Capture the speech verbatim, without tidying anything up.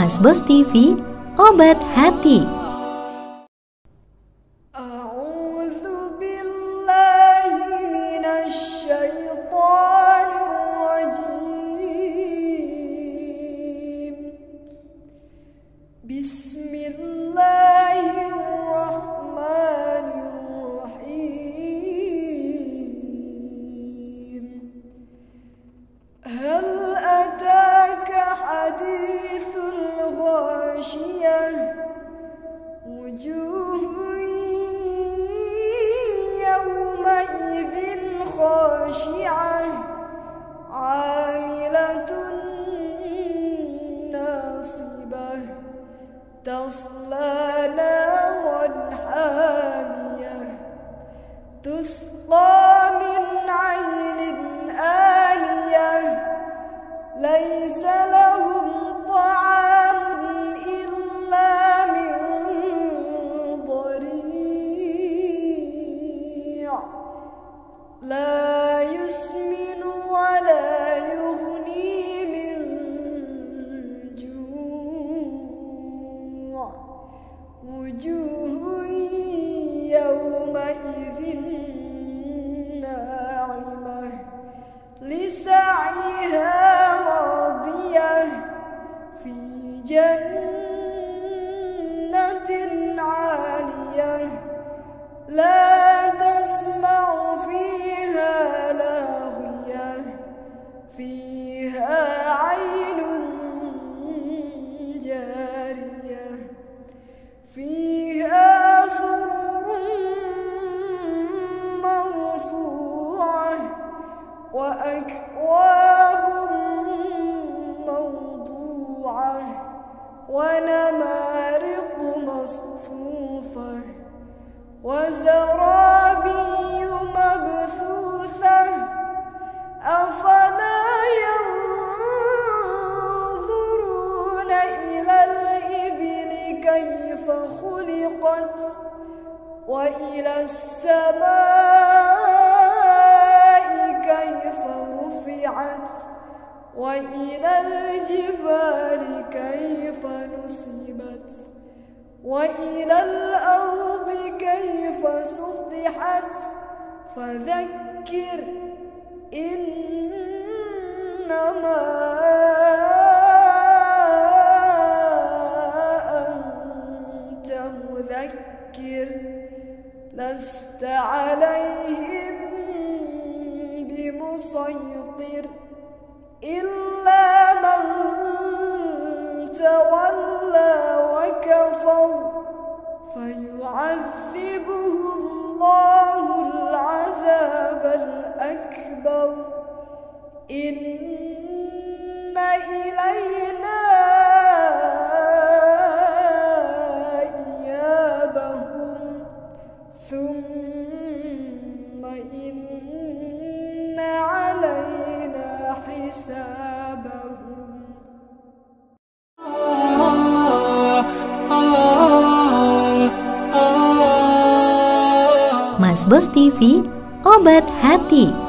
Masbos T V, obat hati. تصلى نارا حامية تسقى من عين آنية ليس لهم طعام إلا من ضريع لا يسمن ولا يغني من جوع وجوه يومئذ ناعمة لسعيها راضية في جنة عالية لا تسمع فيها لاغية فيها عين جارية فيها سرر مرفوعة وأكواب موضوعة ونمارق مصفوفة وزرابي مبثوثة أفلا ينظرون إلى الإبل كيف خلقت وإلى السماء كيف رفعت وإلى الجبال كيف نصبت وإلى الأرض كيف سطحت فذكر إنما أنت مذكر لست عليهم بمسيطر إلا من تولى وكفر فيعذبه الله العذاب الأكبر إن إلينا إيابهم ثم إن علينا حسابهم. Masbos T V, obat hati.